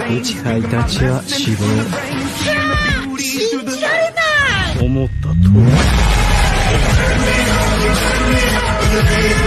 内海たちは死亡。 信じられない。 思ったとおり。